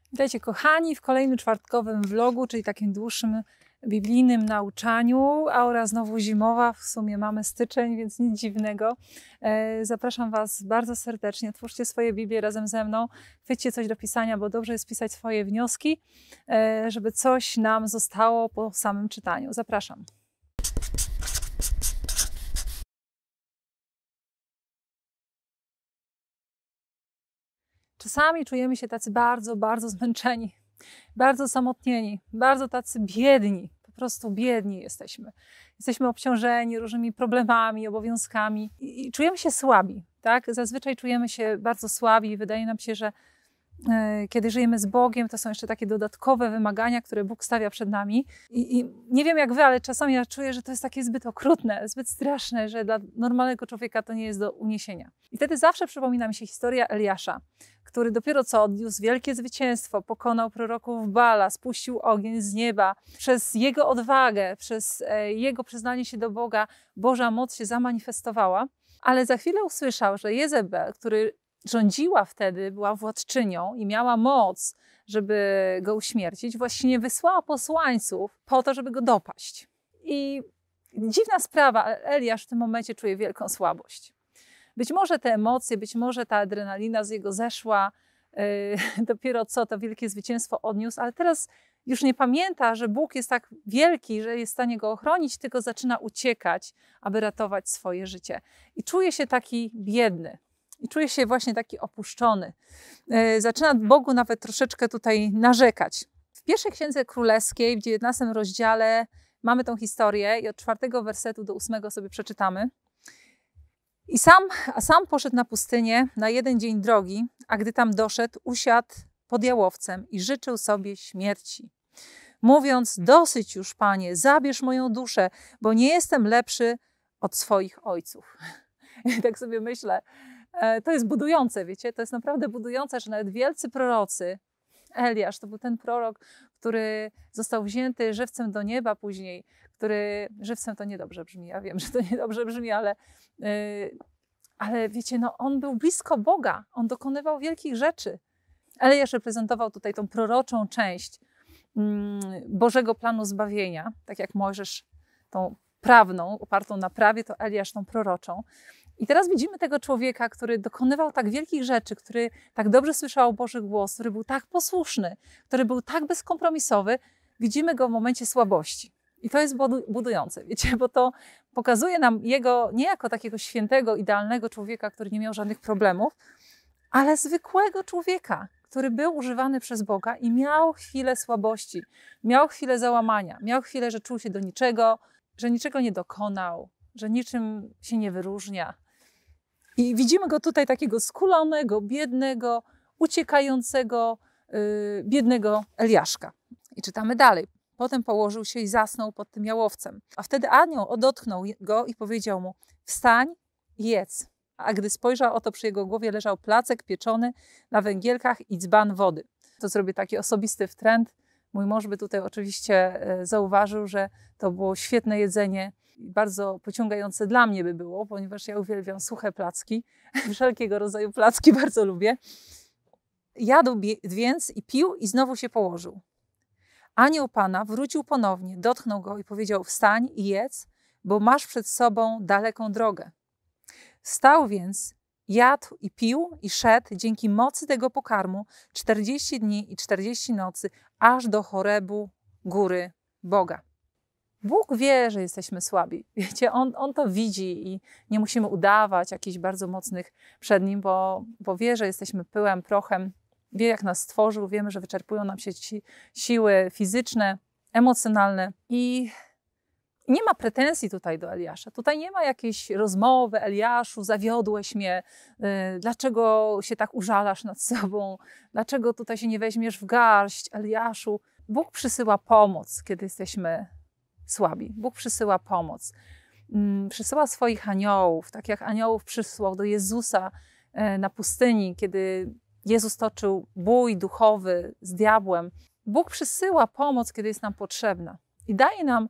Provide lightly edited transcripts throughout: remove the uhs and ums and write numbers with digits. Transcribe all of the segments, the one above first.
Witajcie kochani w kolejnym czwartkowym vlogu, czyli takim dłuższym biblijnym nauczaniu. Aura znowu zimowa, w sumie mamy styczeń, więc nic dziwnego. Zapraszam Was bardzo serdecznie, otwórzcie swoje Biblię razem ze mną, chwyćcie coś do pisania, bo dobrze jest pisać swoje wnioski, żeby coś nam zostało po samym czytaniu. Zapraszam. Czasami czujemy się tacy bardzo zmęczeni, bardzo osamotnieni, bardzo tacy biedni, po prostu biedni jesteśmy. Jesteśmy obciążeni różnymi problemami, obowiązkami i czujemy się słabi, tak? Zazwyczaj czujemy się bardzo słabi i wydaje nam się, że kiedy żyjemy z Bogiem, to są jeszcze takie dodatkowe wymagania, które Bóg stawia przed nami. I nie wiem jak wy, ale czasami ja czuję, że to jest takie zbyt okrutne, zbyt straszne, że dla normalnego człowieka to nie jest do uniesienia. I wtedy zawsze przypomina mi się historia Eliasza, który dopiero co odniósł wielkie zwycięstwo, pokonał proroków Baala, spuścił ogień z nieba. Przez jego odwagę, przez jego przyznanie się do Boga, Boża moc się zamanifestowała. Ale za chwilę usłyszał, że Jezebel, który rządziła wtedy, była władczynią i miała moc, żeby go uśmiercić, właśnie wysłała posłańców po to, żeby go dopaść. I dziwna sprawa, Eliasz w tym momencie czuje wielką słabość. Być może te emocje, być może ta adrenalina z jego zeszła, dopiero co to wielkie zwycięstwo odniósł, ale teraz już nie pamięta, że Bóg jest tak wielki, że jest w stanie go ochronić, tylko zaczyna uciekać, aby ratować swoje życie. I czuje się taki biedny. I czuje się właśnie taki opuszczony. Zaczyna Bogu nawet troszeczkę tutaj narzekać. W pierwszej Księdze Królewskiej, w 19 rozdziale mamy tą historię i od 4 wersetu do 8 sobie przeczytamy. A sam poszedł na pustynię na 1 dzień drogi, a gdy tam doszedł, usiadł pod jałowcem i życzył sobie śmierci. Mówiąc, dosyć już, Panie, zabierz moją duszę, bo nie jestem lepszy od swoich ojców. I tak sobie myślę, to jest budujące, wiecie, to jest naprawdę budujące, że nawet wielcy prorocy, Eliasz to był ten prorok, który został wzięty żywcem do nieba później, żywcem to niedobrze brzmi, ja wiem, że to niedobrze brzmi, ale wiecie, no on był blisko Boga, on dokonywał wielkich rzeczy. Eliasz reprezentował tutaj tą proroczą część Bożego planu zbawienia, tak jak Mojżesz tą prawną, opartą na prawie, to Eliasz tą proroczą. I teraz widzimy tego człowieka, który dokonywał tak wielkich rzeczy, który tak dobrze słyszał Boży głos, który był tak posłuszny, który był tak bezkompromisowy. Widzimy go w momencie słabości. I to jest budujące, wiecie, bo to pokazuje nam jego nie jako takiego świętego, idealnego człowieka, który nie miał żadnych problemów, ale zwykłego człowieka, który był używany przez Boga i miał chwilę słabości, miał chwilę załamania, miał chwilę, że czuł się do niczego, że niczego nie dokonał, że niczym się nie wyróżnia. I widzimy go tutaj takiego skulonego, biednego, uciekającego, biednego Eliaszka. I czytamy dalej. Potem położył się i zasnął pod tym jałowcem. A wtedy anioł odetchnął go i powiedział mu, wstań i jedz. A gdy spojrzał, oto przy jego głowie leżał placek pieczony na węgielkach i dzban wody. To zrobię taki osobisty wtręt. Mój mąż by tutaj oczywiście zauważył, że to było świetne jedzenie. Bardzo pociągające dla mnie by było, ponieważ ja uwielbiam suche placki. Wszelkiego rodzaju placki bardzo lubię. Jadł więc i pił i znowu się położył. Anioł Pana wrócił ponownie, dotknął go i powiedział, wstań i jedz, bo masz przed sobą daleką drogę. Wstał więc, jadł i pił i szedł dzięki mocy tego pokarmu 40 dni i 40 nocy, aż do Chorebu, góry Boga. Bóg wie, że jesteśmy słabi. Wiecie, On to widzi i nie musimy udawać jakichś bardzo mocnych przed Nim, bo wie, że jesteśmy pyłem, prochem. Wie, jak nas stworzył. Wiemy, że wyczerpują nam się siły fizyczne, emocjonalne. I nie ma pretensji tutaj do Eliasza. Tutaj nie ma jakiejś rozmowy, Eliaszu, zawiodłeś mnie, dlaczego się tak użalasz nad sobą, dlaczego tutaj się nie weźmiesz w garść, Eliaszu. Bóg przysyła pomoc, kiedy jesteśmy słabi. Bóg przysyła pomoc. Przysyła swoich aniołów, tak jak aniołów przysłał do Jezusa na pustyni, kiedy Jezus toczył bój duchowy z diabłem. Bóg przysyła pomoc, kiedy jest nam potrzebna. I daje nam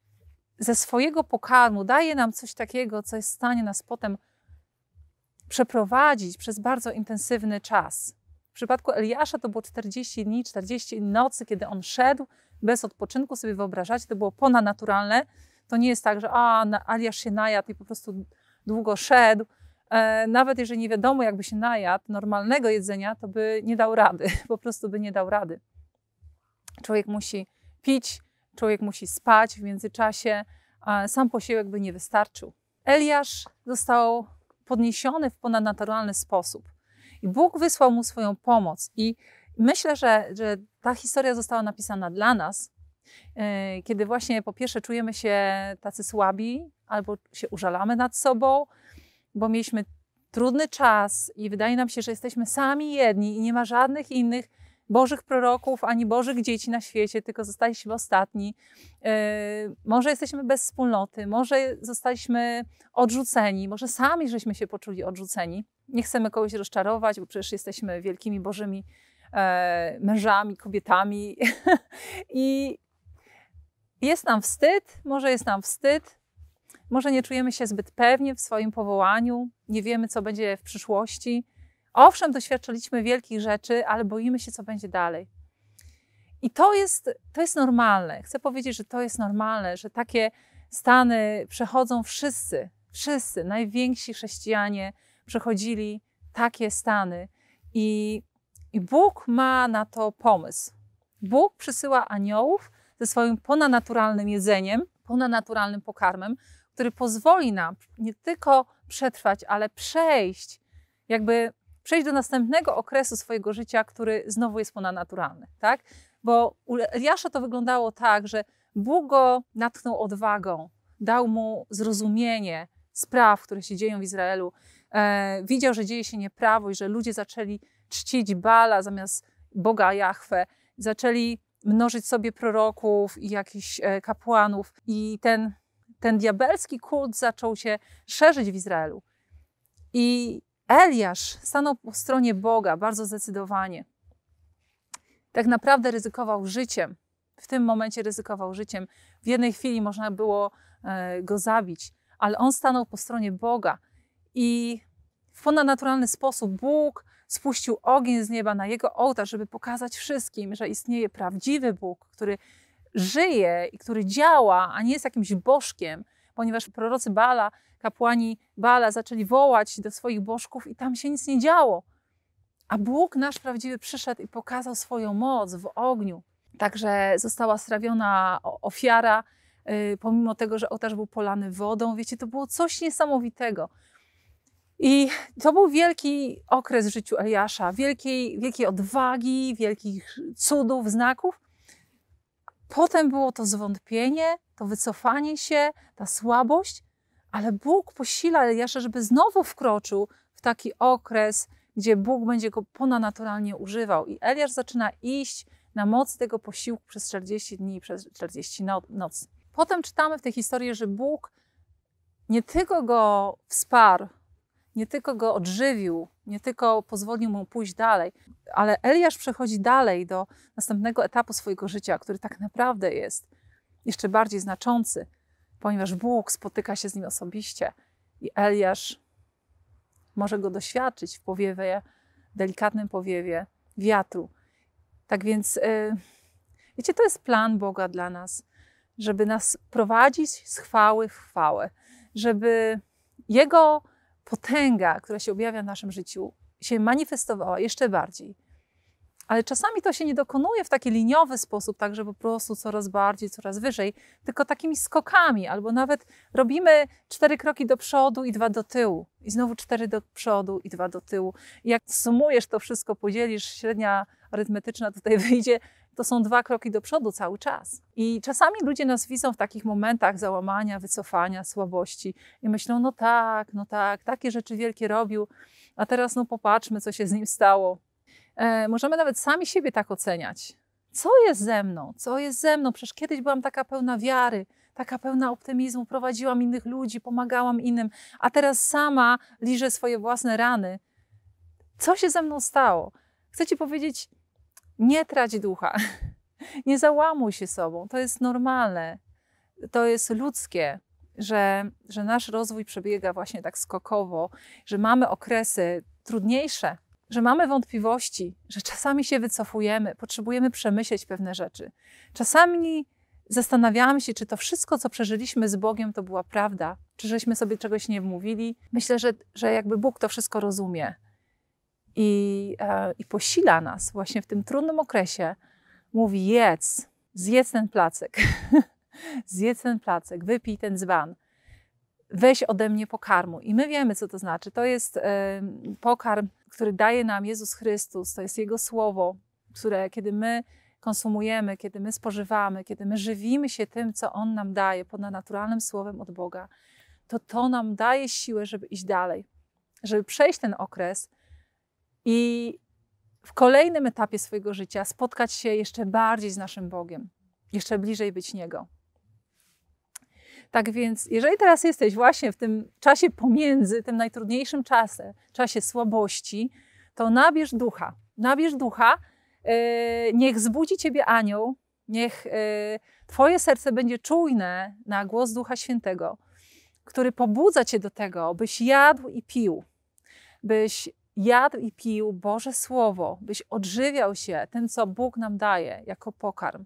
ze swojego pokarmu, daje nam coś takiego, co jest w stanie nas potem przeprowadzić przez bardzo intensywny czas. przypadku Eliasza to było 40 dni, 40 nocy, kiedy on szedł bez odpoczynku. Sobie wyobrażacie, to było ponadnaturalne. To nie jest tak, że Eliasz się najadł i po prostu długo szedł. Nawet jeżeli nie wiadomo, jakby się najadł normalnego jedzenia, to by nie dał rady. Po prostu by nie dał rady. Człowiek musi pić, człowiek musi spać w międzyczasie, a sam posiłek by nie wystarczył. Eliasz został podniesiony w ponadnaturalny sposób. I Bóg wysłał mu swoją pomoc. I myślę, że ta historia została napisana dla nas, kiedy właśnie po pierwsze czujemy się tacy słabi, albo się użalamy nad sobą, bo mieliśmy trudny czas i wydaje nam się, że jesteśmy sami jedni i nie ma żadnych innych Bożych proroków, ani Bożych dzieci na świecie, tylko zostaliśmy ostatni. Może jesteśmy bez wspólnoty, może zostaliśmy odrzuceni, może sami żeśmy się poczuli odrzuceni. Nie chcemy kogoś rozczarować, bo przecież jesteśmy wielkimi Bożymi mężami, kobietami. I jest nam wstyd, może nie czujemy się zbyt pewnie w swoim powołaniu, nie wiemy, co będzie w przyszłości. Owszem, doświadczyliśmy wielkich rzeczy, ale boimy się, co będzie dalej. I to jest normalne. Chcę powiedzieć, że to jest normalne, że takie stany przechodzą wszyscy, najwięksi chrześcijanie przechodzili takie stany. I Bóg ma na to pomysł. Bóg przysyła aniołów ze swoim ponadnaturalnym jedzeniem, ponadnaturalnym pokarmem, który pozwoli nam nie tylko przetrwać, ale przejść do następnego okresu swojego życia, który znowu jest ponadnaturalny. Tak? Bo u Eliasza to wyglądało tak, że Bóg go natchnął odwagą, dał mu zrozumienie spraw, które się dzieją w Izraelu. Widział, że dzieje się nieprawo i że ludzie zaczęli czcić Baala zamiast Boga Jahwe. Zaczęli mnożyć sobie proroków i jakichś kapłanów. I ten diabelski kult zaczął się szerzyć w Izraelu. I Eliasz stanął po stronie Boga bardzo zdecydowanie. Tak naprawdę ryzykował życiem. W tym momencie ryzykował życiem. W jednej chwili można było go zabić, ale on stanął po stronie Boga. I w ponadnaturalny sposób Bóg spuścił ogień z nieba na jego ołtarz, żeby pokazać wszystkim, że istnieje prawdziwy Bóg, który żyje i który działa, a nie jest jakimś bożkiem, ponieważ prorocy Baala, kapłani Baala zaczęli wołać do swoich bożków i tam się nic nie działo. A Bóg nasz prawdziwy przyszedł i pokazał swoją moc w ogniu. Także została strawiona ofiara, pomimo tego, że ołtarz był polany wodą. Wiecie, to było coś niesamowitego. I to był wielki okres w życiu Eliasza, wielkiej odwagi, wielkich cudów, znaków. Potem było to zwątpienie, to wycofanie się, ta słabość, ale Bóg posila Eliasza, żeby znowu wkroczył w taki okres, gdzie Bóg będzie go ponadnaturalnie używał. I Eliasz zaczyna iść na mocy tego posiłku przez 40 dni, przez 40 nocy. Potem czytamy w tej historii, że Bóg nie tylko go wsparł, nie tylko go odżywił, nie tylko pozwolił mu pójść dalej, ale Eliasz przechodzi dalej do następnego etapu swojego życia, który tak naprawdę jest jeszcze bardziej znaczący, ponieważ Bóg spotyka się z nim osobiście i Eliasz może go doświadczyć w powiewie, delikatnym powiewie wiatru. Tak więc, wiecie, to jest plan Boga dla nas, żeby nas prowadzić z chwały w chwałę, żeby Jego potęga, która się objawia w naszym życiu, się manifestowała jeszcze bardziej. Ale czasami to się nie dokonuje w taki liniowy sposób, tak, że po prostu coraz bardziej, coraz wyżej, tylko takimi skokami, albo nawet robimy 4 kroki do przodu i 2 do tyłu. I znowu 4 do przodu i 2 do tyłu. I jak sumujesz to wszystko, podzielisz, średnia arytmetyczna tutaj wyjdzie, to są 2 kroki do przodu cały czas. I czasami ludzie nas widzą w takich momentach załamania, wycofania, słabości i myślą, no tak, takie rzeczy wielkie robił, a teraz no popatrzmy, co się z nim stało. Możemy nawet sami siebie tak oceniać. Co jest ze mną? Co jest ze mną? Przecież kiedyś byłam taka pełna wiary, taka pełna optymizmu, prowadziłam innych ludzi, pomagałam innym, a teraz sama liżę swoje własne rany. Co się ze mną stało? Chcę ci powiedzieć, nie trać ducha, nie załamuj się sobą. To jest normalne, to jest ludzkie, że nasz rozwój przebiega właśnie tak skokowo, że mamy okresy trudniejsze, że mamy wątpliwości, że czasami się wycofujemy, potrzebujemy przemyśleć pewne rzeczy. Czasami zastanawiamy się, czy to wszystko, co przeżyliśmy z Bogiem, to była prawda, czy żeśmy sobie czegoś nie wmówili. Myślę, że jakby Bóg to wszystko rozumie i posila nas właśnie w tym trudnym okresie. Mówi: zjedz ten placek, zjedz ten placek, wypij ten dzban, weź ode mnie pokarmu. I my wiemy, co to znaczy. To jest pokarm, który daje nam Jezus Chrystus, to jest Jego Słowo, które kiedy my konsumujemy, kiedy my spożywamy, kiedy my żywimy się tym, co On nam daje, ponadnaturalnym Słowem od Boga, to nam daje siłę, żeby iść dalej, żeby przejść ten okres i w kolejnym etapie swojego życia spotkać się jeszcze bardziej z naszym Bogiem, jeszcze bliżej być Niego. Tak więc, jeżeli teraz jesteś właśnie w tym czasie pomiędzy, tym najtrudniejszym czasie słabości, to nabierz ducha, niech zbudzi ciebie anioł, niech twoje serce będzie czujne na głos Ducha Świętego, który pobudza cię do tego, byś jadł i pił Boże Słowo, byś odżywiał się tym, co Bóg nam daje jako pokarm.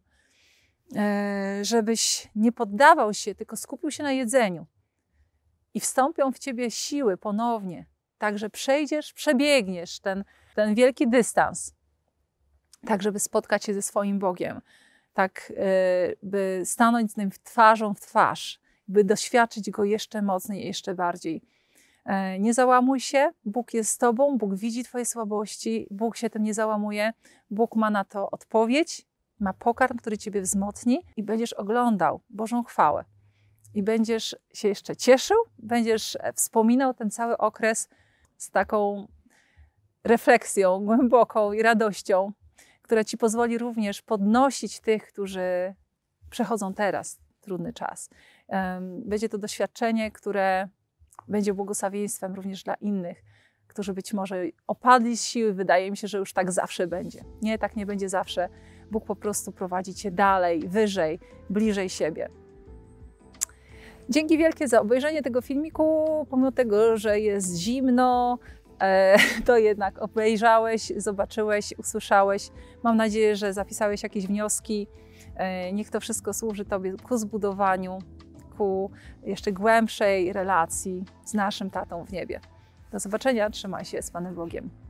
Żebyś nie poddawał się, tylko skupił się na jedzeniu. I wstąpią w ciebie siły ponownie, tak że przebiegniesz ten wielki dystans, tak żeby spotkać się ze swoim Bogiem, tak by stanąć z Nim twarzą w twarz, by doświadczyć Go jeszcze mocniej, jeszcze bardziej. Nie załamuj się, Bóg jest z tobą, Bóg widzi twoje słabości, Bóg się tym nie załamuje, Bóg ma na to odpowiedź, ma pokarm, który ciebie wzmocni i będziesz oglądał Bożą chwałę. I będziesz się jeszcze cieszył, będziesz wspominał ten cały okres z taką refleksją głęboką i radością, która ci pozwoli również podnosić tych, którzy przechodzą teraz trudny czas. Będzie to doświadczenie, które będzie błogosławieństwem również dla innych, którzy być może opadli z siły. Wydaje mi się, że już tak zawsze będzie. Nie, tak nie będzie zawsze. Bóg po prostu prowadzi cię dalej, wyżej, bliżej siebie. Dzięki wielkie za obejrzenie tego filmiku. Pomimo tego, że jest zimno, to jednak obejrzałeś, zobaczyłeś, usłyszałeś. Mam nadzieję, że zapisałeś jakieś wnioski. Niech to wszystko służy tobie ku zbudowaniu, ku jeszcze głębszej relacji z naszym Tatą w niebie. Do zobaczenia, trzymaj się, z Panem Bogiem.